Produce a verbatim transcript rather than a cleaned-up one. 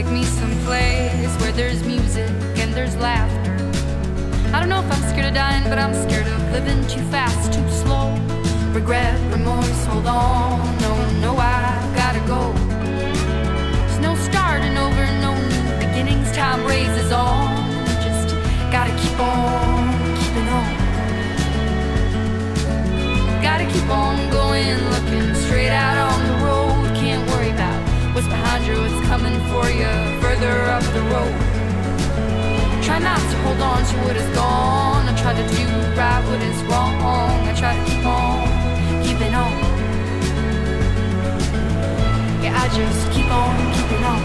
me someplace where there's music and there's laughter. I don't know if I'm scared of dying, but I'm scared of living too fast, too slow. Regret, remorse, hold on. No, no, I've gotta go. There's no starting over, no new beginnings. Time raises on. Just gotta keep on keeping on. Gotta keep on going, looking straight out on the road. Can't worry about what's behind you, what's coming for you further up the road. Try not to hold on to what is gone. I try to do right what is wrong. I try to keep on keeping on. Yeah, I just keep on keeping on.